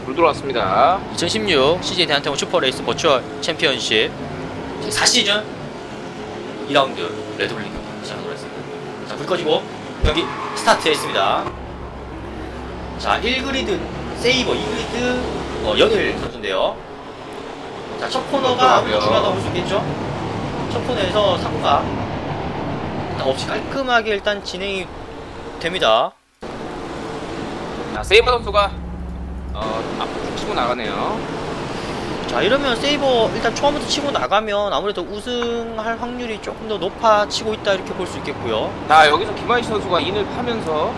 불 들어왔습니다. 2016 CJ 대한통운 슈퍼레이스 버추얼 챔피언십 4시즌 2라운드 레드불링 시작하도록 하겠습니다. 자, 불 꺼지고 경기 스타트했습니다. 자, 1그리드 세이버, 2그리드 연일 선수인데요. 자, 첫 코너가 아무래도 중요하다고 볼 수 있겠죠? 첫 코너에서 사고가 없이 깔끔하게 일단 진행이 됩니다. 자, 세이버 선수가 앞으로 치고 나가네요. 자, 이러면 세이버 일단 처음부터 치고 나가면 아무래도 우승할 확률이 조금 더 높아지고 있다 이렇게 볼 수 있겠고요. 자, 여기서 김하희 선수가 인을 파면서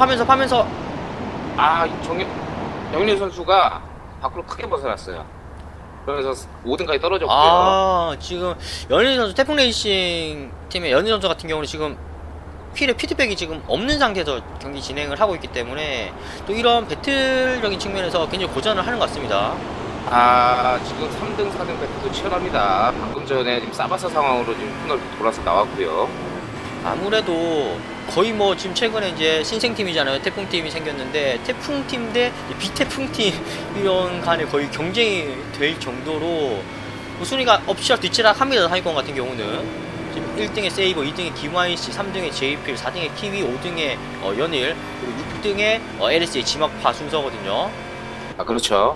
정윤일 선수가 밖으로 크게 벗어났어요. 그래서 5등까지 떨어졌고요. 지금 연일 선수 태풍레이싱 팀의 연일 선수 같은 경우는 지금 휠에 피드백이 지금 없는 상태에서 경기 진행을 하고 있기 때문에 또 이런 배틀적인 측면에서 굉장히 고전을 하는 것 같습니다. 지금 3등, 4등 배틀도 치열합니다. 방금 전에 지금 사바사 상황으로 지금 코너를 돌아서 나왔고요. 아무래도 거의 뭐 지금 최근에 이제 신생팀이잖아요. 태풍팀이 생겼는데 태풍팀 대 비태풍팀 이런 간에 거의 경쟁이 될 정도로 순위가 엎치락 뒤치락 합니다. 상위권 같은 경우는 지금 1등에 세이버, 2등에 김하희씨, 3등에 제이필, 4등에 키위, 5등에 연일, 그리고 6등에 LSA 지막파 순서거든요. 그렇죠.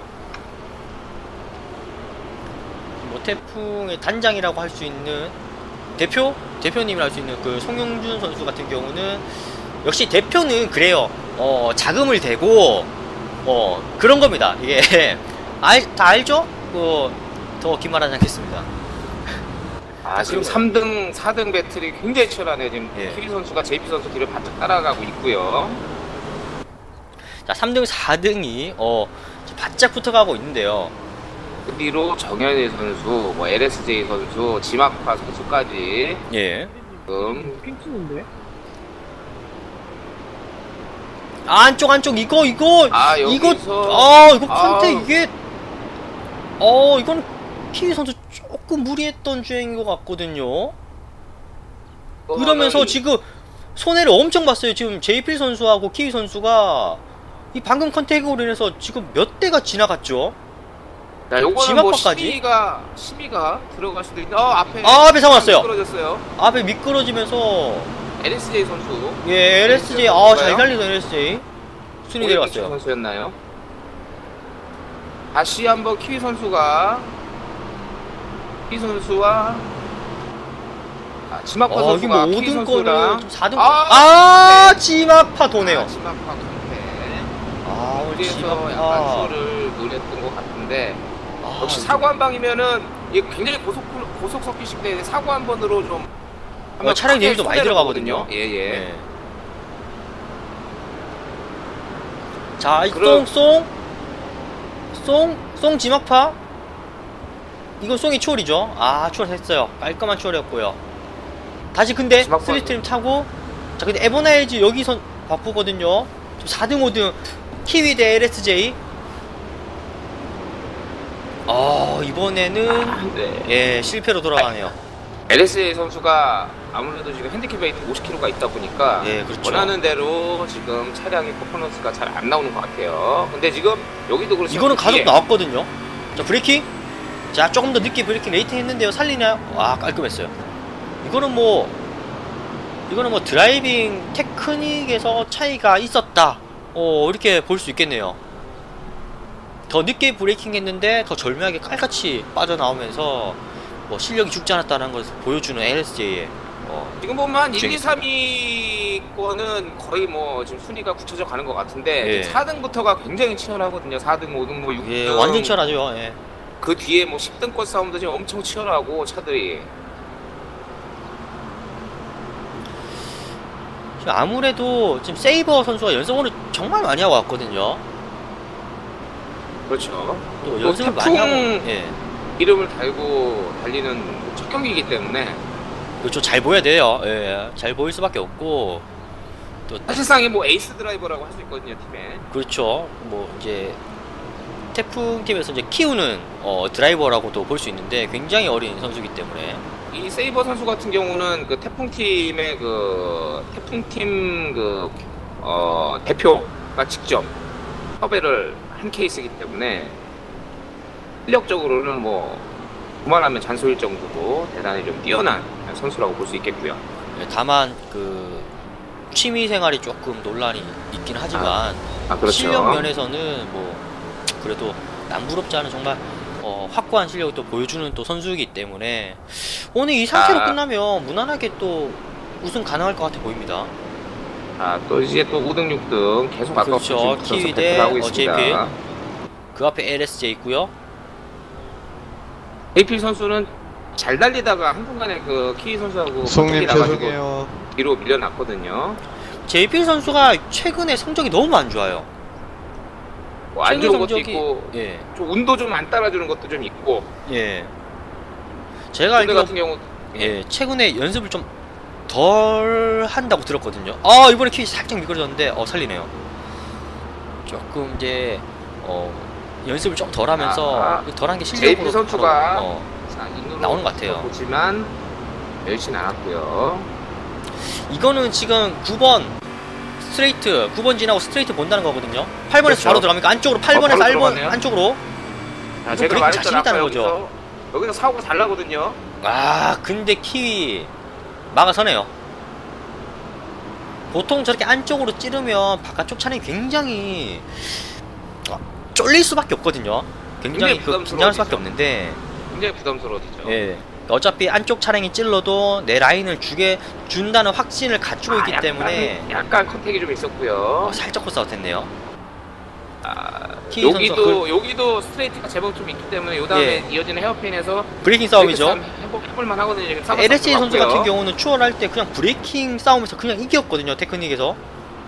뭐 태풍의 단장이라고 할 수 있는 대표님이라 할 수 있는 그 송영준 선수 같은 경우는 역시 대표는 그래요. 자금을 대고 그런 겁니다. 이게 다 알죠? 더 긴 말하지 않겠습니다. 지금 3등, 4등 배틀이 굉장히 치열하네요. 지금 키위 선수가 JP 선수 뒤를 바짝 따라가고 있고요. 자, 3등, 4등이 바짝 붙어가고 있는데요. 그 뒤로 정현일 선수, 뭐 LSJ 선수, 지막파 선수까지. 예. 지금 핑크인데? 안쪽 이거 여기서 컨테 이게 이건 키위 선수 조금 무리했던 주행인 것 같거든요. 그러면서 지금 손해를 엄청 봤어요. 지금 제이필 선수하고 키위 선수가 이 방금 컨택으로 인해서 지금 몇 대가 지나갔죠. 자, 요거는 뭐 시비가 들어갈 수도 있는데 앞에 상황 왔어요. 미끄러졌어요. 앞에 미끄러지면서 LSJ 선수. 예, LSJ 잘 달리던 LSJ 순위 내려갔어요. 선수였나요? 다시 한번 키위 선수와 지막파 선수가 키위 5등 선수랑 거는 4등 지막파 도네요. 지막파 컨테. 그래서 약간 수를 노렸던 것 같은데 역시 사고 한 방이면은 이게 굉장히 고속 섞이식 때 사고 한 번으로 좀 차량 데미지도 많이 들어가거든요. 예. 자, 송 지막파 이건 송이 추월이죠. 추월했어요. 깔끔한 추월이었고요. 다시 근데 스리트림 타고 자, 근데 에버나이즈 여기선 바쁘거든요. 4등 5등 키위 대 LSJ. 이번에는 예, 실패로 돌아가네요. LSA 선수가 아무래도 지금 핸디캡이 50km가 있다 보니까 그렇죠. 원하는 대로 지금 차량의 퍼포먼스가 잘 안 나오는 것 같아요. 근데 지금 여기도 그렇죠. 이거는 가속 나왔거든요. 자, 브레이킹. 자, 조금 더 늦게 브레이킹 레이팅 했는데요. 살리나요? 깔끔했어요. 이거는 뭐 드라이빙 테크닉에서 차이가 있었다. 이렇게 볼 수 있겠네요. 더 늦게 브레이킹 했는데 더 절묘하게 깔같이 빠져나오면서 뭐 실력이 죽지 않았다는 것을 보여주는 LSJ의 지금 보면 1, 2, 3위권은 거의 뭐 지금 순위가 굳혀져 가는 것 같은데 4등부터가 굉장히 치열하거든요. 4등, 5등, 뭐 6등 완전 치열하죠. 그 뒤에 뭐 10등권 싸움도 지금 엄청 치열하고 차들이 아무래도 지금 세이버 선수가 연습을 정말 많이 하고 왔거든요. 그렇죠. 또 연습을 많이 하고 이름을 달고 달리는 첫 경기이기 때문에 그렇죠. 잘 보여야 돼요. 잘 보일 수밖에 없고 또 사실상 뭐 에이스 드라이버라고 할 수 있거든요, 팀에. 그렇죠. 뭐 이제 태풍팀에서 이제 키우는 드라이버라고도 볼 수 있는데 굉장히 어린 선수이기 때문에 이 세이버 선수 같은 경우는 그 태풍팀의 태풍팀 대표가 직접 섭외를 한 케이스이기 때문에 실력적으로는 뭐 그만하면 잔소리일 정도로 대단히 좀 뛰어난 선수라고 볼 수 있겠고요. 네, 다만 그 취미 생활이 조금 논란이 있긴 하지만 그렇죠. 실력 면에서는 뭐 그래도 남부럽지 않은 정말 확고한 실력을 또 보여주는 또 선수이기 때문에 오늘 이 상태로 끝나면 무난하게 또 우승 가능할 것 같아 보입니다. 또 이제 또 5등, 6등 계속 그렇죠. 키위 대 JP. 그 앞에 LSJ 있고요. JP 선수는 잘 달리다가 한순간에 그 키위 선수하고 송님 죄송해요. 뒤로 밀려났거든요. JP 선수가 최근에 성적이 너무 안 좋아요. 뭐 안 좋은 것도 있고, 예. 좀 운도 좀 안 따라주는 것도 좀 있고. 예. 제가 알기로 같은 경우, 예, 최근에 연습을 좀 덜 한다고 들었거든요. 이번에 키 살짝 미끄러졌는데 살리네요. 조금 이제 연습을 좀 덜 하면서 덜한 게 실력으로 JP 선수가 나오는 것 같아요. 보지만 열심히 않았고요. 이거는 지금 9번 스트레이트 9번 지나고 스트레이트 본다는 거거든요. 8번에서 그렇죠. 바로 들어갑니까? 안쪽으로 8번에서 1번 들어가네요. 안쪽으로. 제가 브레이크 자신 있다는 거죠. 여기서 사고가 잘 나거든요. 근데 키위 막아서네요. 보통 저렇게 안쪽으로 찌르면 바깥쪽 차량이 굉장히 쫄릴 수밖에 없거든요. 굉장히 긴장할 수밖에 없는데 굉장히 부담스러워지죠. 예. 어차피 안쪽 차량이 찔러도 내 라인을 준다는 확신을 갖추고 있기 때문에 약간 컨택이 좀 있었고요. 살짝 코스아웃했네요. 여기도 스트레이트가 제법 좀 있기 때문에 요 다음에 이어지는 헤어핀에서 브레이킹 싸움이죠. 해볼만 하거든요. LSJ 선수 같은 경우는 추월할 때 그냥 브레이킹 싸움에서 그냥 이겼거든요. 테크닉에서.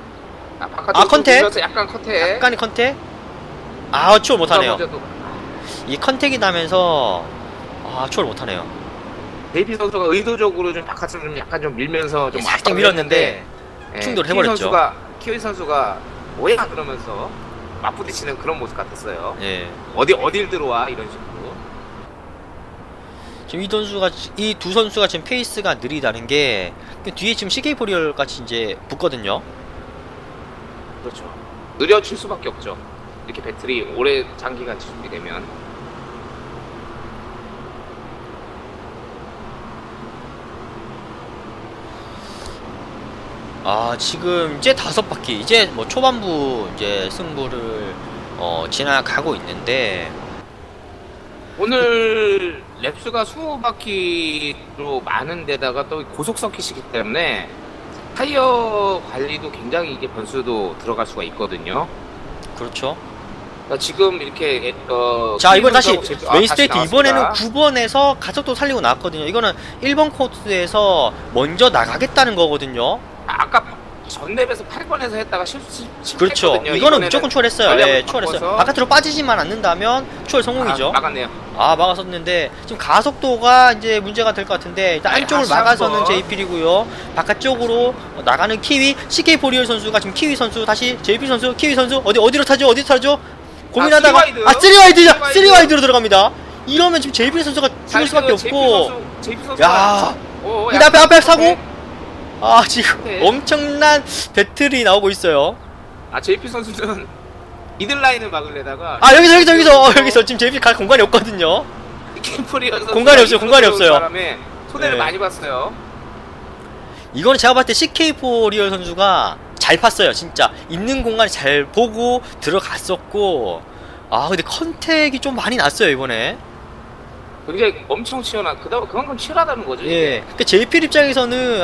컨택? 약간 컨택. 약간의 컨택? 추월 못하네요. 이 컨택이 나면서 추월 못하네요. JP 선수가 의도적으로 좀 바깥으로 좀 약간 좀 밀면서 좀 살짝 밀었는데 충돌을 해버렸죠. 키위 선수가 뭐야 그러면서 맞부딪히는 그런 모습 같았어요. 예. 어딜 들어와 이런 식으로. 지금 이 두 선수가 지금 페이스가 느리다는 게 뒤에 지금 CK 포리얼 같이 이제 붙거든요. 그렇죠. 느려질 수밖에 없죠. 이렇게 배틀이 오래 장기간 준비되면. 지금 이제 5바퀴 이제 뭐 초반부 이제 승부를 지나가고 있는데 오늘 랩수가 20바퀴로 많은 데다가 또 고속 서킷이기 때문에 타이어 관리도 굉장히 이게 변수도 들어갈 수가 있거든요. 그렇죠. 그러니까 지금 이렇게 자, 이번 다시 메인 스트레이트 이번에는 9번에서 가속도 살리고 나왔거든요. 이거는 1번 코스에서 먼저 나가겠다는 거거든요. 아까 전 랩에서 8번에서 했다가 그렇죠. 이거는 무조건 추월했어요. 예, 추월했어요. 바깥으로 빠지지만 않는다면 추월 성공이죠. 막았네요. 막았었는데 지금 가속도가 이제 문제가 될 것 같은데 일단 안쪽을 막아서는 JP이고요. 바깥쪽으로 나가는 키위 CK 포리얼 선수가 지금 키위 선수 다시 JP 선수 키위 선수 어디로 타죠? 고민하다가 3와이드로 들어갑니다. 이러면 지금 JP 선수가 죽을 수밖에 없고 야, 이 앞에 사고 지금 엄청난 배틀이 나오고 있어요. JP 선수는 미들라인을 막으려다가 여기서 지금 JP 갈 공간이 없거든요. 공간이 없어요. 바람에 손해를 많이 봤어요. 이거는 제가 봤을 때 CK4 리얼 선수가 잘 팠어요. 진짜 있는 공간을 잘 보고 들어갔었고 근데 컨택이 좀 많이 났어요 이번에. 굉장히 엄청 치열한 그만큼 치열하다는 거죠. 예. 그러니까 JP 입장에서는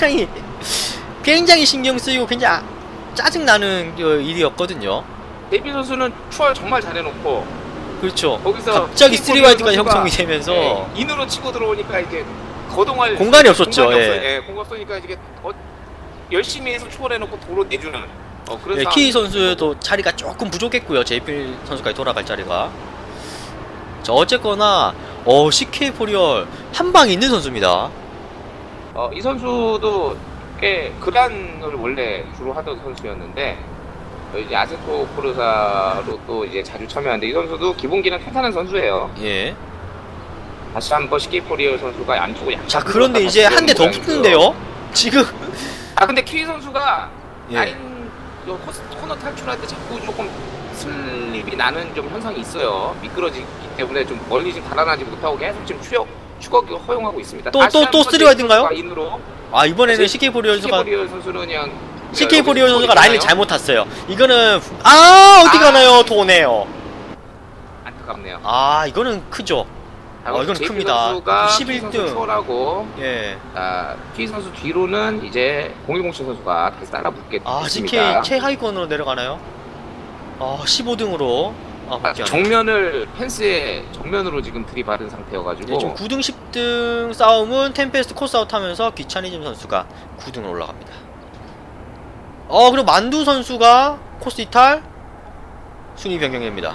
굉장히 신경 쓰이고 굉장히 짜증 나는 일이었거든요. JP 선수는 추월 정말 잘해놓고 그렇죠. 거기서 갑자기 3와이드까지 형성이 되면서 인으로 치고 들어오니까 이게 거동할 공간이 없었죠. 공간 없으니까 이게 열심히 해서 추월해놓고 도로 내주는 그런 키위 선수도 자리가 조금 부족했고요. JP 선수까지 돌아갈 자리가. 자, 어쨌거나 CK 포리얼 한 방에 있는 선수입니다. 이 선수도 꽤 그란을 원래 주로 하던 선수였는데 이제 아세토 코르사로 또 이제 자주 참여하는데 이 선수도 기본기는 탄탄한 선수예요. 예. 다시 한번 CK 포리얼 선수가 안 주고 자, 그런데 이제 한 대 더 붙는데요. 지금 근데 키위 선수가 라인 코너 탈출할 때 자꾸 조금 슬립이 나는 좀 현상이 있어요. 미끄러지기 때문에 좀 멀리 지금 달아나지 못하고 계속 지금 추격을 허용하고 있습니다. 또 스리와이드인가요? 인으로 아, 이번에는 CK 포리어 선수는 그냥 CK 포리어 여기서 선수가 라인을 있나요? 잘못 탔어요. 이거는 어디 가나요? 도네요. 안타깝네요. 아, 이거는 크죠. 이건 JP 큽니다. 선수가 11등. 추월하고 예. P 선수 뒤로는 이제 0107 선수가 다시 따라붙게 CK 됐습니다. 최하위권으로 내려가나요? 15등으로 정면을 펜스에 정면으로 지금 들이받은 상태여가지고 네, 지금 9등 10등 싸움은 템페스트 코스아웃 하면서 귀차니즘 선수가 9등으로 올라갑니다. 그리고 만두 선수가 코스 이탈 순위 변경됩니다.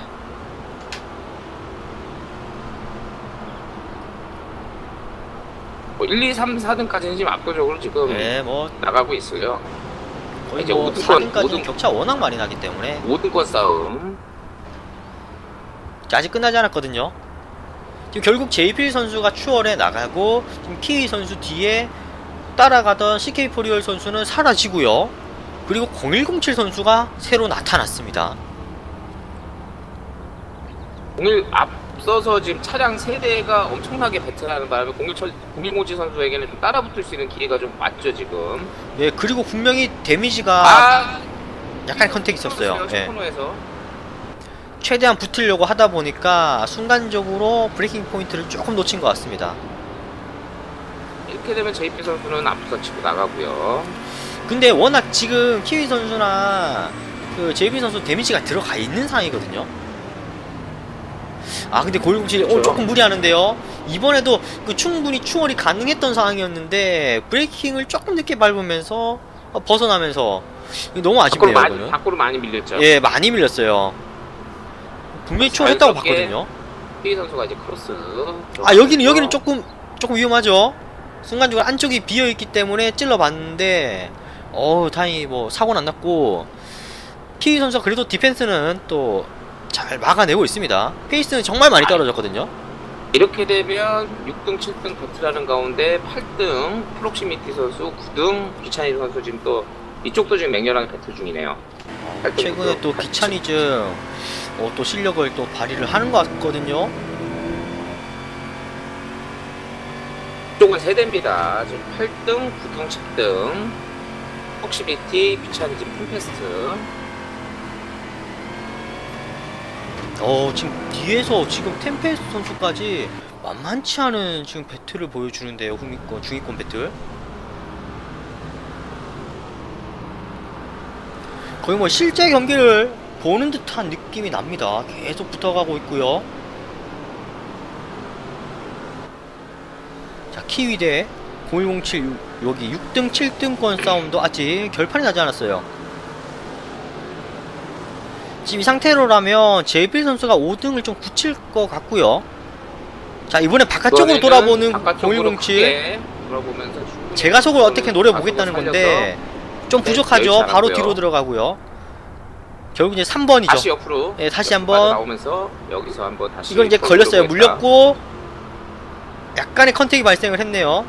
뭐 1, 2, 3, 4등까지는 지금 압도적으로 지금 네, 나가고 있어요. 거의 이제 4등까지는 격차 워낙 많이 나기 때문에 5등권 싸움. 아직 끝나지 않았거든요. 지금 결국 JP 선수가 추월해 나가고 지금 키위 선수 뒤에 따라가던 CK 포리얼 선수는 사라지고요. 그리고 0107 선수가 새로 나타났습니다. 01 앞서서 지금 차량 세대가 엄청나게 배틀하는 바람에 0107 선수에게는 좀 따라붙을 수 있는 기회가 좀 왔죠 지금. 네, 그리고 분명히 데미지가 약간 컨택이 있었어요. 네. 코너에서 최대한 붙으려고 하다 보니까 순간적으로 브레이킹 포인트를 조금 놓친 것 같습니다. 이렇게 되면 JP 선수는 앞서 치고 나가고요. 근데 워낙 지금 키위 선수나 그 JP 선수 데미지가 들어가 있는 상황이거든요. 근데 0107 그렇죠. 조금 무리하는데요. 이번에도 충분히 추월이 가능했던 상황이었는데 브레이킹을 조금 늦게 밟으면서 벗어나면서 너무 아쉽네요. 밖으로 많이 밀렸죠. 예, 많이 밀렸어요. 분명히 추월했다고 봤거든요. 키위 선수가 이제 크로스. 여기는 조금 위험하죠. 순간적으로 안쪽이 비어있기 때문에 찔러봤는데 다행히 뭐 사고는 안 났고 키위 선수가 그래도 디펜스는 또 잘 막아내고 있습니다. 페이스는 정말 많이 떨어졌거든요. 이렇게 되면 6등, 7등 배틀하는 가운데 8등 프록시미티 선수, 9등 귀차니즘 선수 지금 또 이쪽도 지금 맹렬하게 배틀 중이네요. 최근에 또 귀차니즘 또 실력을 또 발휘를 하는 것 같거든요. 이쪽은 세대입니다. 지금 8등, 9등, 10등 프록시미티, 귀차니즘, 템페스트. 지금 뒤에서 지금 템페스트 선수까지 만만치 않은 지금 배틀을 보여주는데요. 중위권 배틀. 거의 뭐 실제 경기를 보는 듯한 느낌이 납니다. 계속 붙어가고 있고요. 자, 키위 대 0107 여기 6등 7등권 싸움도 아직 결판이 나지 않았어요. 지금 이 상태로라면 JP 선수가 5등을 좀 굳힐 것 같고요. 자, 이번엔 바깥쪽으로 돌아보는 0107. 제가속을 어떻게 노려보겠다는 건데 좀 부족하죠. 바로 뒤로 들어가고요. 결국 이제 3번이죠. 다시 옆으로. 네, 다시 한번 나오면서 여기서 한번 다시. 이건 이제 걸렸어요. 물렸고 약간의 컨택이 발생을 했네요.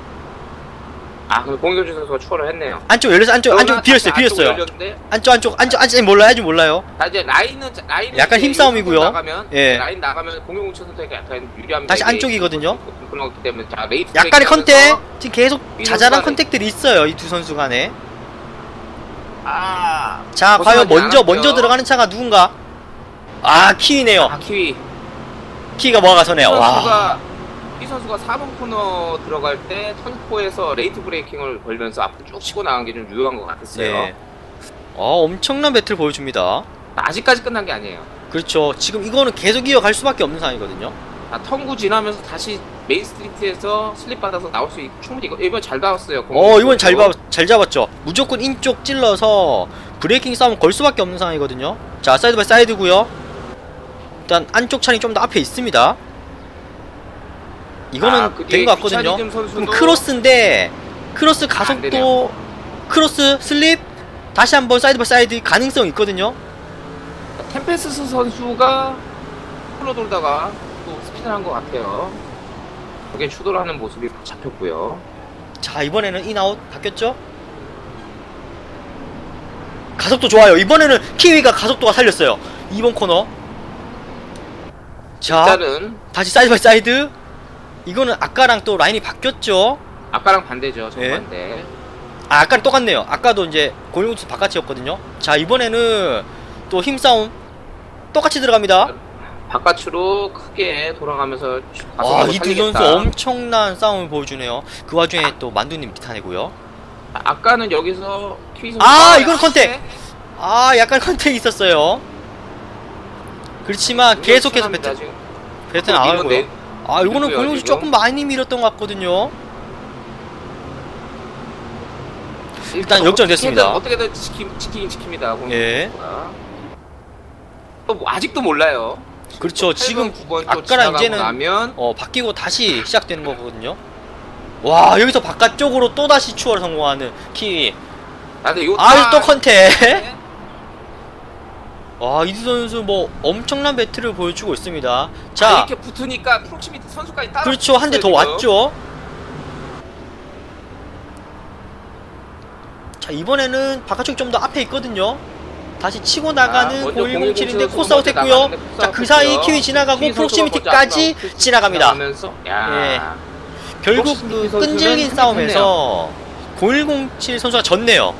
그럼 0107 선수가 추월을 했네요. 안쪽 열려서 안쪽 비었어요. 안쪽 몰라요. 이제 라인은 약간 힘싸움이고요. 나가면, 예. 라인 나가면 0107 선수에게 약간 유리한. 다시 안쪽이거든요. 그렇기 때문에 레이트 약간의 컨택 지금 계속 자잘한 컨택들이 있어요. 이 두 선수 간에. 자, 과연 먼저 들어가는 차가 누군가? 키위네요. 키위가 뭐가서네요. 이 선수가 4번 코너 들어갈 때 턴포에서 레이트 브레이킹을 걸면서 앞으로 쭉 치고 나간 게 좀 유효한 것 같았어요. 네. 엄청난 배틀 보여줍니다. 아직까지 끝난 게 아니에요. 그렇죠. 지금 이거는 계속 이어갈 수밖에 없는 상황이거든요. 턴구 지나면서 다시 메인 스트리트에서 슬립 받아서 나올 수 있고 충분히 이번 잘 나왔어요. 이번 잘 잡았죠. 무조건 인쪽 찔러서 브레이킹 싸움 걸 수밖에 없는 상황이거든요. 자, 사이드 바이 사이드고요. 일단 안쪽 차량이 좀 더 앞에 있습니다. 이거는 된 것 같거든요. 그럼 크로스인데 크로스 가속도 크로스 슬립 다시 한번 사이드 바이 사이드 가능성이 있거든요. 템페스트 선수가 풀로 돌다가 또 스피드를 한 것 같아요. 여기에 추돌을 하는 모습이 잡혔고요. 자, 이번에는 인아웃 바뀌었죠? 가속도 좋아요. 이번에는 키위가 가속도가 살렸어요. 2번 코너. 자, 일단은 다시 사이드 바이 사이드. 이거는 아까랑 또 라인이 바뀌었죠. 아까랑 반대죠. 예. 정반대. 아, 아까랑 똑같네요. 아까도 이제 010 바깥이었거든요. 자, 이번에는 또 힘싸움 똑같이 들어갑니다. 바깥으로 크게 돌아가면서 와, 이 두 살리겠다. 선수 엄청난 싸움을 보여주네요. 그 와중에 또 만두님 비타내고요. 아까는 여기서 키위 선수 아, 이건 컨택. 아, 약간 컨택이 있었어요. 그렇지만 계속해서 배트 나가고요. 아, 이거는 밀고요, 010 지금. 조금 많이 밀었던 것 같거든요. 일단 역전됐습니다. 어떻게든 지키긴 지킵니다. 예. 또 뭐 아직도 몰라요. 그렇죠. 지금 9번 또 아까랑 지나가고 이제는 나면 바뀌고 다시 시작되는 거거든요. 와, 여기서 바깥쪽으로 또 다시 추월을 성공하는 키위. 근데 요 아, 또 컨택. 와, 이두 선수 뭐 엄청난 배틀을 보여주고 있습니다. 자, 이렇게 붙으니까 프록시미티 선수까지 따라. 그렇죠. 한 대 더 왔죠. 자, 이번에는 바깥쪽 좀 더 앞에 있거든요. 다시 치고 나가는 먼저 0107인데 0107 코스아웃 먼저 했고요. 나가는데 코스아웃 자, 그 사이 했고요. 키위 지나가고 키위 선수가 프록시미티까지 먼저 앞서 지나갑니다. 지나가면서, 야. 결국 프록시미티 그 선수는 끈질긴 싸움에서 0107 선수가 졌네요.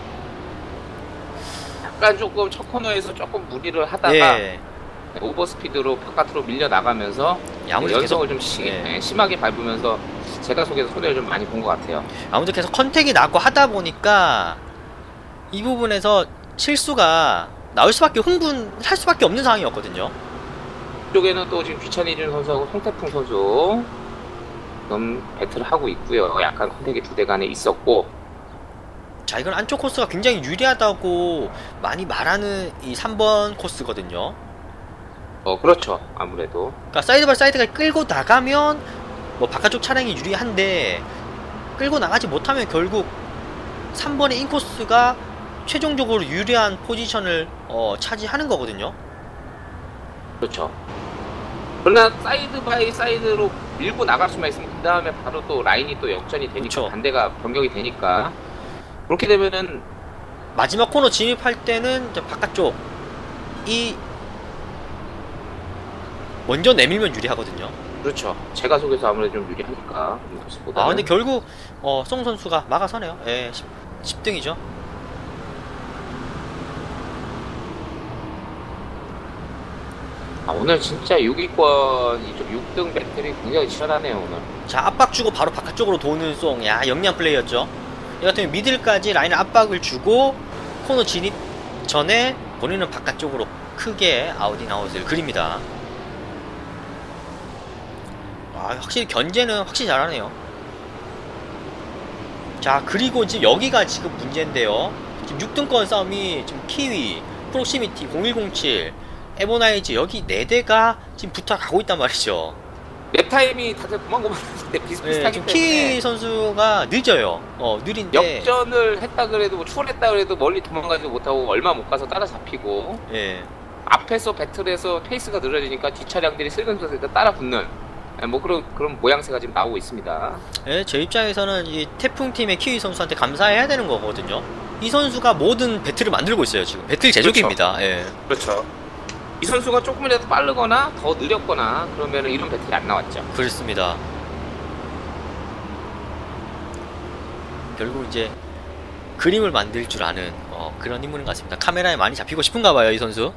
약간 조금 첫 코너에서 조금 무리를 하다가 예. 오버스피드로 바깥으로 밀려 나가면서 아무래도 계속 연성을 좀 심하게 밟으면서 제가 속에서 손해를 좀 많이 본 것 같아요. 아무래도 계속 컨택이 나고 하다 보니까 이 부분에서 실수가 나올 수밖에 흥분할 수밖에 없는 상황이었거든요. 이쪽에는 또 지금 귀찬이준 선수하고 송태풍 선수 배틀을 하고 있고요. 약간 컨택이 두 대 간에 있었고, 자, 이건 안쪽 코스가 굉장히 유리하다고 많이 말하는 이 3번 코스거든요. 그렇죠. 아무래도 그러니까 사이드 바이 사이드가 끌고 나가면 뭐 바깥쪽 차량이 유리한데 끌고 나가지 못하면 결국 3번의 인코스가 최종적으로 유리한 포지션을 차지하는 거거든요. 그렇죠. 그러나 사이드 바이 사이드로 밀고 나갈 수만 있으면 그 다음에 바로 또 라인이 또 역전이 되니까, 그렇죠. 반대가 변경이 되니까, 그렇게 되면은 마지막 코너 진입할 때는 이제 바깥쪽 이 먼저 내밀면 유리하거든요. 그렇죠. 제가 속에서 아무래도 좀 유리하니까 인코스보다. 아, 근데 결국 송 선수가 막아서네요. 예, 10등이죠. 오늘 진짜 6위권 이쪽 6등 배틀이 굉장히 치열하네요 오늘. 자, 압박 주고 바로 바깥쪽으로 도는 송. 야, 영리한 플레이였죠. 이 같은 경우 미들까지 라인에 압박을 주고 코너 진입 전에 본인은 바깥쪽으로 크게 아웃인 아웃을 그립니다. 확실히 견제는 확실히 잘하네요. 자, 그리고 지금 여기가 지금 문제인데요. 지금 6등권 싸움이 지금 키위, 프록시미티, 0107, 에보나이즈 여기 4대가 지금 붙어가고 있단 말이죠. 랩 타임이 다들 고만고만한데 비슷비슷하기 지금 때문에 키위 선수가 늦어요. 느린데. 역전을 했다 그래도 뭐 추월했다 그래도 멀리 도망가지 못하고 얼마 못 가서 따라잡히고, 예. 앞에서 배틀에서 페이스가 느려지니까 뒷차량들이 슬금슬금 따라 붙는, 뭐 그런 모양새가 지금 나오고 있습니다. 예, 제 입장에서는 이 태풍팀의 키위 선수한테 감사해야 되는 거거든요. 이 선수가 모든 배틀을 만들고 있어요. 지금 배틀 제조기입니다. 그렇죠. 예. 그렇죠. 이 선수가 조금이라도 빠르거나 더 느렸거나 그러면 이런 배틀이 안 나왔죠. 그렇습니다. 결국 이제 그림을 만들 줄 아는 그런 인물인 것 같습니다. 카메라에 많이 잡히고 싶은가 봐요, 이 선수.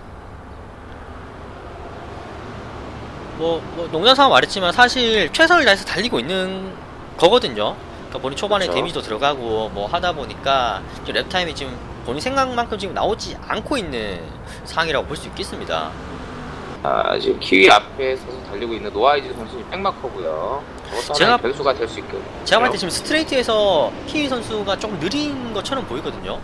농담 삼아 말했지만 사실 최선을 다해서 달리고 있는 거거든요. 그러니까 본인 초반에 그렇죠. 데미지도 들어가고 뭐 하다 보니까 랩타임이 지금 본인 생각만큼 지금 나오지 않고 있는 상황이라고 볼 수 있겠습니다. 지금 키위 앞에 서서 달리고 있는 노아이즈 선수는 백마커고요. 저것도 제가- 하나의 변수가 될 수 있거든요. 제가 봤을 때 지금 스트레이트에서 키위 선수가 조금 느린 것처럼 보이거든요.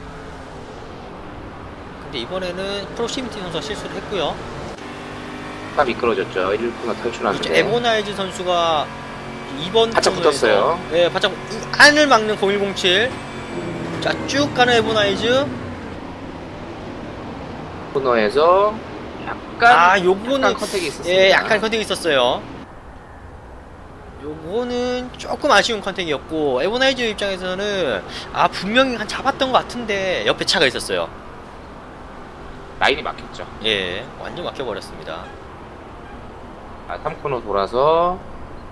근데 이번에는 프로시미티 선수가 실수를 했고요. 딱 미끄러졌죠. 1코너 탈출하는데. 에보나이즈 선수가 2번 바짝 붙었어요. 네, 바짝 안을 막는 0107. 자, 쭉 가는 에보나이즈. 코너에서 약간 요거는 컨택이 있었습니다. 예, 약간 컨택이 있었어요. 요거는 조금 아쉬운 컨택이었고, 에보나이즈 입장에서는, 아, 분명히 한 잡았던 것 같은데, 옆에 차가 있었어요. 그러니까 1번 코너에서 2번 코너에서 3번 코너까지 쭉 가는 0107. 자, 쭉 가는 에보나이즈. 에보나이즈 입장에서는, 아, 분명히 한 잡았던 것 같은데, 옆에 차가 있었어요. 라인이 막혔죠. 예, 완전 막혀버렸습니다. 3코너 돌아서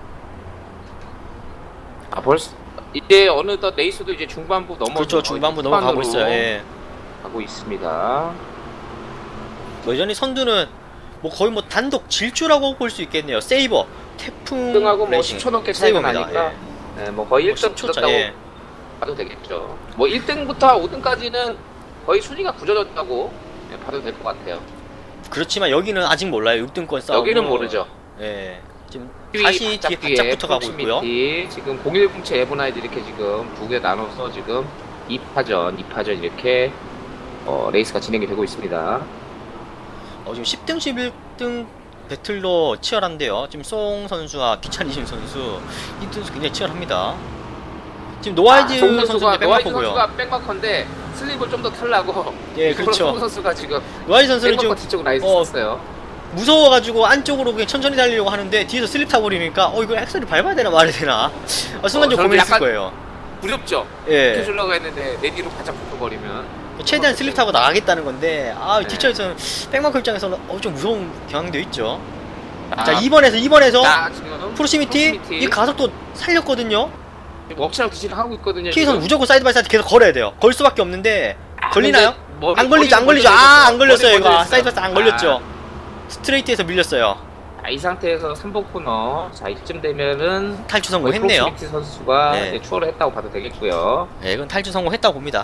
벌써 이제 어느덧 레이스도 이제 중반부 넘어 그렇죠, 중반부 넘어가고 있어요. 예. 가고 있습니다. 뭐 여전히 선두는 뭐 거의 뭐 단독 질주라고 볼 수 있겠네요. 세이버, 태풍 1등하고 뭐 레이싱. 10초 넘게 차이가 세이버입니다. 나니까 네, 뭐 거의 1등 10초 차. 떴다고 예. 봐도 되겠죠. 뭐 1등부터 5등까지는 거의 순위가 굳어졌다고 봐도 될 것 같아요. 그렇지만 여기는 아직 몰라요. 6등권 싸움. 여기는 모르죠. 예. 지금 다시 뒤에 바짝 붙어가고 있고요. 지금 010채 에보나이드 이렇게 지금 두 개 나눠서 지금 2파전 이렇게 레이스가 진행이 되고 있습니다. 지금 10등, 11등 배틀도 치열한데요. 지금 송 선수와 비찬이심 선수 이 선수 굉장히 치열합니다. 지금 노아이즈 선수가 백마커고요. 선수가 백마커인데 슬립을 좀 더 탈라고. 예, 그렇죠. 송 선수가 지금 노아이즈 선수는 백마커 좀 뒤쪽 라이스 썼어요. 무서워가지고 안쪽으로 그냥 천천히 달리려고 하는데 뒤에서 슬립 타버리니까 이거 엑셀을 밟아야 되나 말아야 되나 순간 좀 고민했을 약간 거예요. 두렵죠. 예. 지켜주려고 했는데 내 뒤로 바짝 붙어버리면 최대한 슬립 타고 나가겠다는 건데 네. 뒷차에서는 백마커 입장에서는 좀 무서운 경향도 있죠. 자 2번에서 지금 프로시미티 이 가속도 살렸거든요. 억지로 뒤질 하고 있거든요. 키에서는 무조건 사이드 바이 사이드 계속 걸어야 돼요. 걸 수밖에 없는데 걸리나요? 근데 안 걸리죠. 안 걸렸어요. 이거 사이드 바이 사이드 안 걸렸죠. 스트레이트에서 밀렸어요. 이 상태에서 3번 코너. 자, 이쯤 되면은 탈출 성공했네요. 프로시미티 선수가 네. 이제 추월을 했다고 봐도 되겠고요. 네, 이건 탈출 성공했다고 봅니다.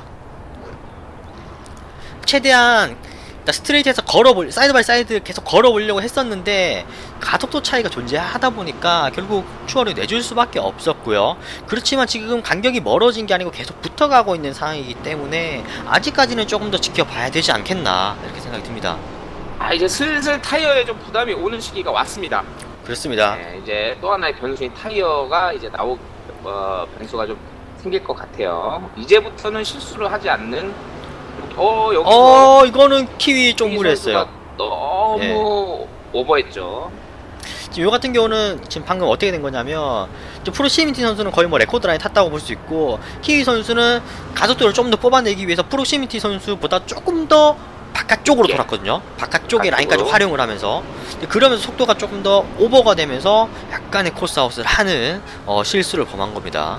최대한 스트레이트에서 사이드 바이 사이드 계속 걸어보려고 했었는데 가속도 차이가 존재하다 보니까 결국 추월을 내줄 수밖에 없었고요. 그렇지만 지금 간격이 멀어진 게 아니고 계속 붙어가고 있는 상황이기 때문에 아직까지는 조금 더 지켜봐야 되지 않겠나 이렇게 생각이 듭니다. 이제 슬슬 타이어에 좀 부담이 오는 시기가 왔습니다. 그렇습니다. 네, 이제 또 하나의 변수인 타이어가 이제 변수가 좀 생길 것 같아요. 이제부터는 실수를 하지 않는 여기서 이거는 키위 좀 무리했어요. 너무 네. 오버했죠. 지금 요 같은 경우는 지금 방금 어떻게 된 거냐면 프로시미티 선수는 거의 뭐 레코드 라인 탔다고 볼 수 있고 키위 선수는 가속도를 좀 더 뽑아내기 위해서 프로시미티 선수보다 조금 더 바깥쪽으로 돌았거든요. 바깥쪽의 라인까지 활용을 하면서 그러면서 속도가 조금 더 오버가 되면서 약간의 코스아웃을 하는 실수를 범한 겁니다.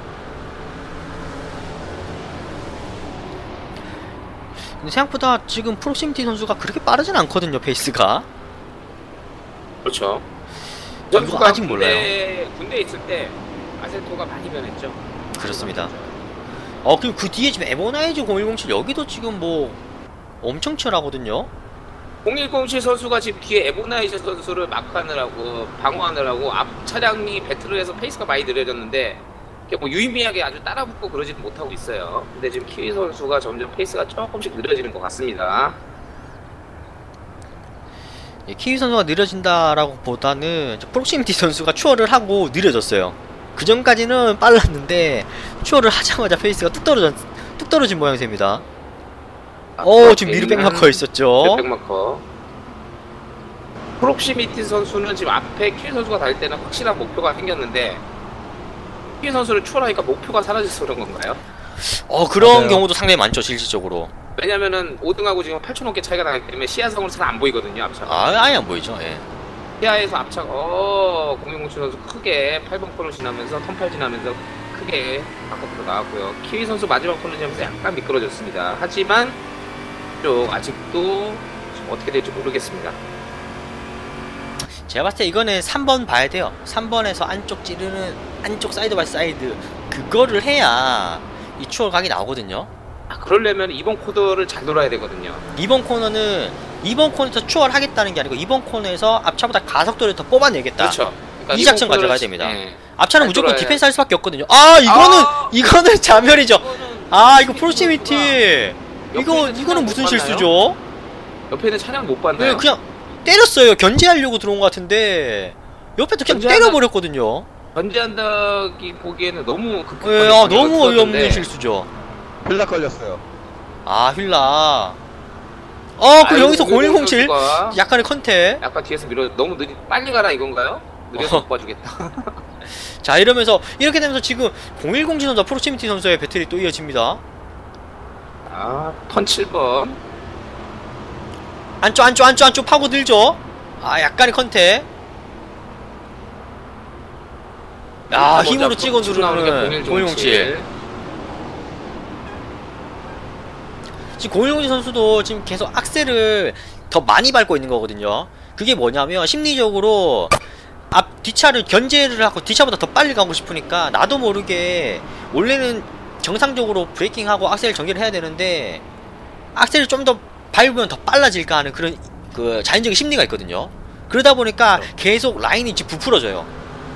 근데 생각보다 지금 프로시미티 선수가 그렇게 빠르진 않거든요. 페이스가. 그렇죠. 이거 아직 몰라요. 군대에 있을 때 아세토가 많이 변했죠. 그렇습니다. 그리고 그 뒤에 지금 에보나이즈 0107 여기도 지금 뭐 엄청 치열하거든요. 0107 선수가 지금 뒤에 에보나이즈 선수를 마크하느라고 방어하느라고 앞 차량이 배틀을 해서 페이스가 많이 느려졌는데 뭐 유의미하게 아주 따라붙고 그러지는 못하고 있어요. 근데 지금 키위 선수가 점점 페이스가 조금씩 느려지는 것 같습니다. 키위 선수가 느려진다라고 보다는 프록시미티 선수가 추월을 하고 느려졌어요. 그 전까지는 빨랐는데 추월을 하자마자 페이스가 뚝 떨어진 모양새입니다. 지금 미르 백마커 있었죠. 미르 백마커. 프록시미티 선수는 지금 앞에 키위 선수가 달릴 때는 확실한 목표가 생겼는데 키위 선수를 추월하니까 목표가 사라져서 그런 건가요? 그런 맞아요. 경우도 상당히 많죠, 실질적으로. 왜냐면은 5등하고 지금 8초 넘게 차이가 나기 때문에 시야성으로 잘 안 보이거든요, 앞차가. 아예 안 보이죠, 예. 시야에서 앞차가, 0007 선수 크게 8번 코너 지나면서, 턴8 지나면서 크게 바깥으로 나왔고요. 키위 선수 마지막 코너 지나면서 약간 미끄러졌습니다. 하지만, 아직도 어떻게 될지 모르겠습니다. 제가 봤을 때 이거는 3번 봐야 돼요. 3번에서 안쪽 찌르는, 안쪽 사이드 바이 사이드, 그거를 해야 이 추월 각이 나오거든요. 그러려면 이번 코너를 잘 돌아야 되거든요. 이번 코너에서 추월하겠다는 게 아니고 이번 코너에서 앞차보다 가속도를 더 뽑아내겠다. 그렇죠. 그러니까 이 작전 가져가야 됩니다. 네. 앞차는 무조건 돌아야... 디펜스 할 수밖에 없거든요. 이거는 자멸이죠. 이거 프로시미티. 이거는 무슨 실수죠? 옆에는 차량 못 봤나요? 네, 그냥 때렸어요. 견제하려고 들어온 것 같은데 옆에서 그냥 때려버렸거든요. 견제한다기 보기에는 너무 너무 어이없는 실수죠. 휠라 걸렸어요. 휠라. 그리고 여기서 0107 약간의 컨택. 약간 뒤에서 너무 빨리 가라 이건가요? 느려서 못 봐주겠다. 자, 이렇게 되면서 지금 0107 선수와 프로시미티 선수의 배틀이 또 이어집니다. 턴 7번. 안쪽 파고들죠. 아, 약간의 컨택. 야, 힘으로 찍어 누르는 0107. 지금 0107 선수도 지금 계속 악셀을 더 많이 밟고 있는 거거든요. 그게 뭐냐면 심리적으로 앞 뒷차를 견제를 하고 뒷차보다 더 빨리 가고 싶으니까 나도 모르게 원래는 정상적으로 브레이킹하고 악셀을 전개를 해야 되는데 악셀을 좀 더 밟으면 더 빨라질까 하는 그런 그 자연적인 심리가 있거든요. 그러다 보니까 계속 라인이 지금 부풀어져요.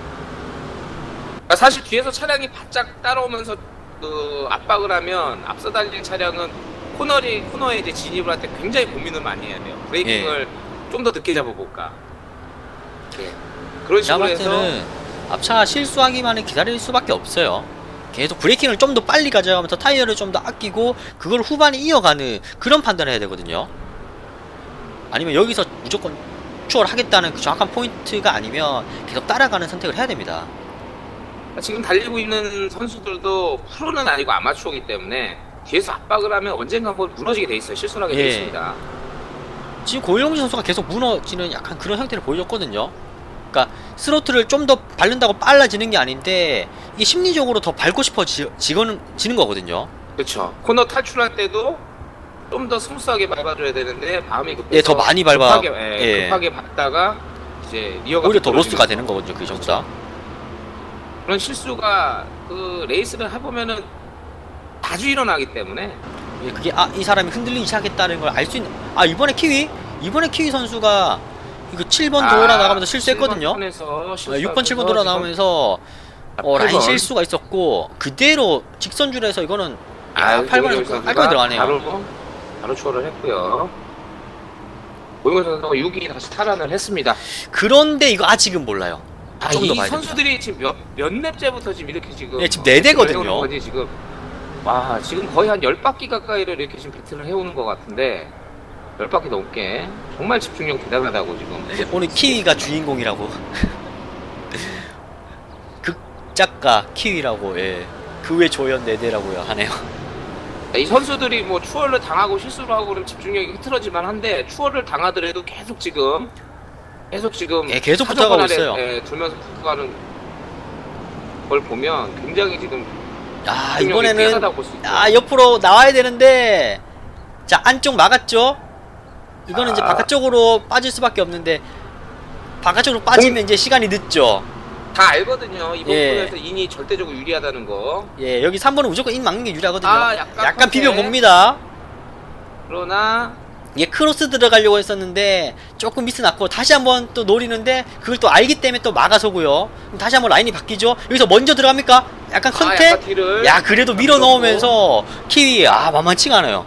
그러니까 사실 뒤에서 차량이 바짝 따라오면서 그 압박을 하면 앞서 달린 차량은 코너에 이제 진입을 할 때 굉장히 고민을 많이 해야 돼요. 브레이킹을 좀 더 늦게 잡아볼까. 네. 그런 식으로 해서 야마트는 앞차가 실수하기만을 기다릴 수밖에 없어요. 계속 브레이킹을 좀 더 빨리 가져가면서 타이어를 좀 더 아끼고 그걸 후반에 이어가는 그런 판단을 해야 되거든요. 아니면 여기서 무조건 추월하겠다는 그 정확한 포인트가 아니면 계속 따라가는 선택을 해야 됩니다. 지금 달리고 있는 선수들도 프로는 아니고 아마추어이기 때문에 뒤에서 압박을 하면 언젠가 한번 무너지게 돼 있어요. 실수를 하게 돼 있습니다. 지금 고일용진 선수가 계속 무너지는 약간 그런 형태를 보여줬거든요. 그러니까 스로틀을 좀 더 밟는다고 빨라지는 게 아닌데 이게 심리적으로 더 밟고 싶어지는 거거든요. 그렇죠. 코너 탈출할 때도 좀 더 스무스하게 밟아줘야 되는데 마음이 급해서 예, 더 많이 밟아 급하게 밟다가 이제 리어가 오히려 더 로스가 되는 거거든요. 그 점수가. 그런 실수가 그 레이스를 해보면은 자주 일어나기 때문에 예, 그게 이 사람이 흔들리기 시작했다는 걸 알 수 있는. 이번에 키위 선수가 이거 7번 돌아 나가면서 실수했거든요. 6번 7번 돌아 나오면서 라인 실수가 있었고 그대로 직선줄에서 이거는 8번에서 깔끔히 들어가네요. 바로 추월을 했고요. 오영훈 선수가 6위 다시 탈환을 했습니다. 그런데 이거 아직은 몰라요. 좀 더 이 봐야 선수들이 지금 몇 랩째부터 지금 이렇게 지금 지금 4대거든요. 지금 지금 거의 한 10바퀴 가까이를 이렇게 지금 배틀을 해오는 것 같은데 10바퀴 넘게 정말 집중력 대단하다고 지금 오늘 키위가 주인공이라고 극작가 키위라고 그 외 조연 4대라고요 하네요. 이 선수들이 뭐 추월을 당하고 실수를 하고 그러면 집중력이 흐트러지만 한데 추월을 당하더라도 계속 지금 계속 붙어가고 있어요. 돌면서 붙어가는 걸 보면 굉장히 지금 이번에는 옆으로 나와야 되는데 자 안쪽 막았죠. 이거는 이제 바깥쪽으로 빠질 수밖에 없는데 바깥쪽으로 빠지면 이제 시간이 늦죠. 다 알거든요. 이번 코너에서 인이 절대적으로 유리하다는 거. 여기 3번은 무조건 인 막는 게 유리하거든요. 약간 컨택. 비벼봅니다. 그러나 크로스 들어가려고 했었는데 조금 미스 났고 다시 한번 또 노리는데 그걸 또 알기 때문에 또 막아서고요. 그럼 다시 한번 라인이 바뀌죠. 여기서 먼저 들어갑니까? 약간 컨택? 그래도 밀어 넣으면서 키위 만만치가 않아요.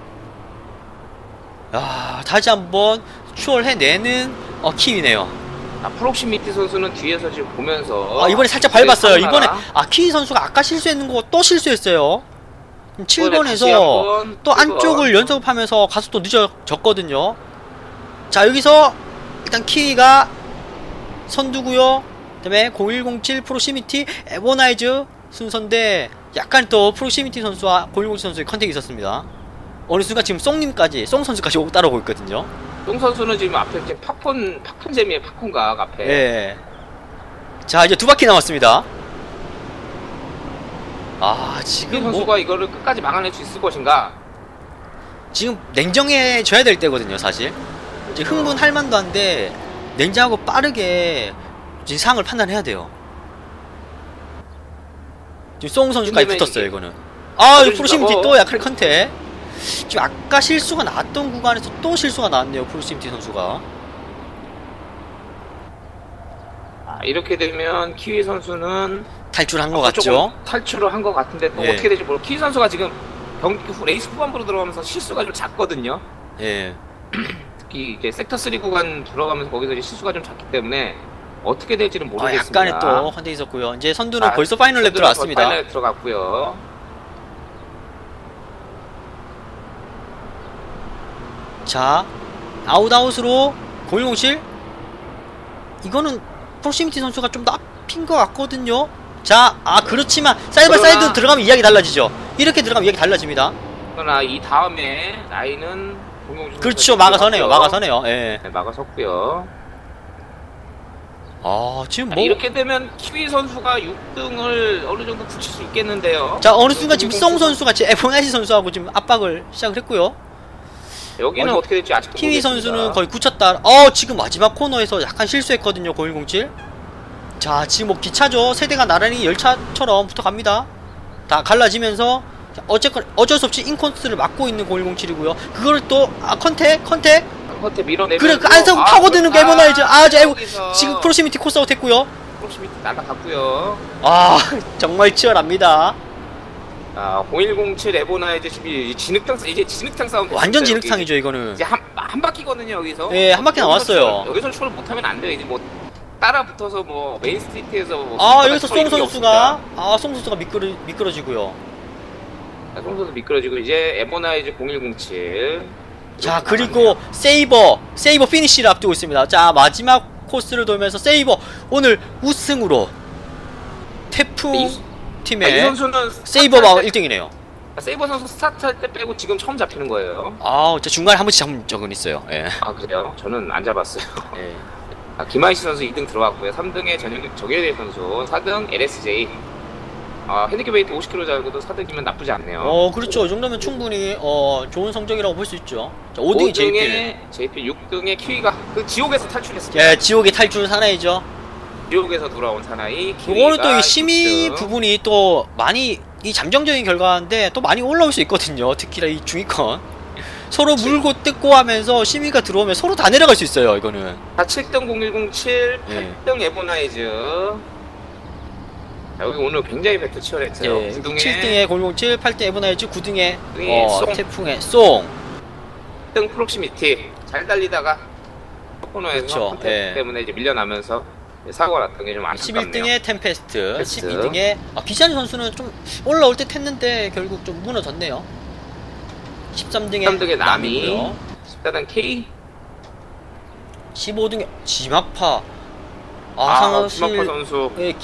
다시 한번 추월해내는 키위네요. 프록시미티 선수는 뒤에서 지금 보면서 이번에 살짝 밟았어요. 이번에 키위 선수가 아까 실수했는 거 또 실수했어요. 7번에서 또 안쪽을 연습하면서 가속도 늦어졌거든요. 자 여기서 일단 키위가 선두고요. 그 다음에 0107 프로시미티 에보나이즈 순서인데 약간 또 프로시미티 선수와 0107 선수의 컨택이 있었습니다. 어느 순간 지금 송 선수까지 따라오고 있거든요. 송 선수는 지금 앞에 이제 팝콘잼이에요. 팝콘각 앞에. 자 이제 2바퀴 남았습니다. 지금 선수가 이거를 끝까지 막아낼 수 있을 것인가? 지금 냉정해져야 될 때거든요, 사실. 이제 흥분할 만도 한데 냉정하고 빠르게 지금 상황을 판단해야 돼요. 지금 송 선수까지 붙었어요, 이거는. 프로시미티 또 약간 컨택. 지금 아까 실수가 나왔던 구간에서 또 실수가 나왔네요, 프로시미티 선수가. 이렇게 되면 키위 선수는 탈출한 것 같죠? 탈출을 한 것 같은데 또 어떻게 될지 모르고 키위 선수가 지금 레이스 후반부로 들어가면서 실수가 좀 작거든요. 특히 이제 섹터 3 구간 들어가면서 거기서 이제 실수가 좀 작기 때문에 어떻게 될지는 모르겠습니다. 약간의 또 컨택이 있었고요. 이제 선두는 벌써 파이널 랩 들어왔습니다. 파이널 들어갔고요. 자 아웃으로 0107 이거는 프로시미티 선수가 좀 더 앞인 것 같거든요. 자 그렇지만 사이드 바이 사이드 들어가면 이야기 달라지죠. 이렇게 들어가면 이야기 달라집니다. 그러나 이 다음에 라인은 공용주 그렇죠. 막아서네요. 막아서네요. 예. 네, 막아섰고요. 아, 지금 뭐. 이렇게 되면 키위 선수가 6등을 어느 정도 붙일 수 있겠는데요. 자, 어느 순간 지금 송 선수가 지금 F1 선수하고 지금 압박을 시작을 했고요. 여기는 어떻게 될지 아직 키위 모르겠습니다. 선수는 거의 굳혔다. 지금 마지막 코너에서 약간 실수했거든요. 0107. 자, 지금 뭐 기차죠. 세대가 나란히 열차처럼 붙어갑니다. 다 갈라지면서 어쨌건 어쩔 수 없이 인코스를 막고 있는 0107이고요. 그거를 또 컨택 컨테 밀어내면 그래 그 안성 파고드는 게 에버나이즈. 여기서 지금 프로시미티 코스아웃 했고요. 프로시미티 날아갔고요. 정말 치열합니다. 0107 에버나이즈 이제 진흙탕 싸움 완전 진흙탕이죠 이거는. 이제 한 바퀴거든요 여기서. 예, 한 바퀴 나왔어요. 여기서 추월 못하면 안 돼요. 이제 뭐 따라 붙어서 뭐 메인 스트리트에서 여기서 송 선수가 송 선수가 미끄러지고요. 송 선수 미끄러지고 이제 에버나이즈 0107. 자, 그리고 세이버 피니쉬를 앞두고 있습니다. 자, 마지막 코스를 돌면서 세이버 오늘 우승으로 태풍 팀의 이 선수는 세이버가 1등이네요. 세이버 선수 스타트 할 때 빼고 지금 처음 잡히는 거예요. 자, 중간에 한 번씩 잡은 적은 있어요. 예. 그래요? 저는 안 잡았어요. 예. 김하이시 선수 2등 들어왔고요. 3등에 정예대 선수, 4등 LSJ. 핸디캡 50km 자고도 4등이면 나쁘지 않네요. 그렇죠. 이 정도면 충분히 좋은 성적이라고 볼 수 있죠. 자, 5등이 JP, 6등에 키위가 그 지옥에서 탈출했습니다. 예, 지옥의 탈출 사나이죠. 지옥에서 돌아온 사나이. 이거는 또 이 심의 부분이 또 많이 이 잠정적인 결과인데 또 많이 올라올 수 있거든요. 특히나 이 중위권 서로 물고 뜯고 하면서 심의가 들어오면 서로 다 내려갈 수 있어요. 이거는 7등 0107, 예. 8등 에버나이즈. 여기 오늘 굉장히 배트 치열했어요. 7등에 007, 8등 에버나이즈, 9등에 태풍의 10등 프록시미티. 잘 달리다가 코너에서 그렇죠. 컨택 때문에 이제 밀려나면서 사고가 났던 게 좀 안타깝네요. 11등에 템페스트, 12등에 비자니 선수는 좀 올라올 듯 했는데 결국 좀 무너졌네요. 13등에 남이, 14등 K, 15등에 지마파. 지마파 선수. 예,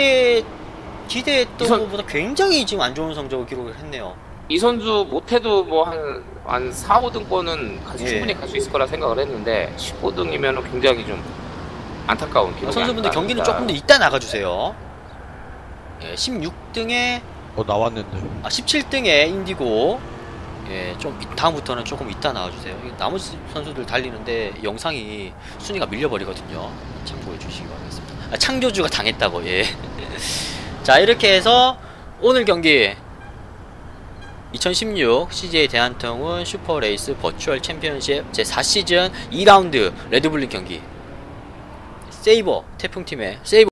기대했던 것보다 굉장히 지금 안 좋은 성적을 기록을 했네요. 이 선수 못해도 뭐 한 4, 5등권은 충분히 갈 수 있을 거라 생각을 했는데 15등이면 굉장히 좀 안타까운 기록이 선수분들 경기는 조금 더 이따 나가주세요. 예, 16등에 나왔는데 17등에 인디고. 예, 좀 다음부터는 조금 이따 나와주세요. 나머지 선수들 달리는데 영상이 순위가 밀려버리거든요. 참고해 주시기 바라겠습니다. 창조주가 당했다고. 예. 자, 이렇게 해서 오늘 경기 2016 CJ 대한통운 슈퍼레이스 버추얼 챔피언십 제4시즌 2라운드 레드불링 경기 세이버 태풍팀의 세이버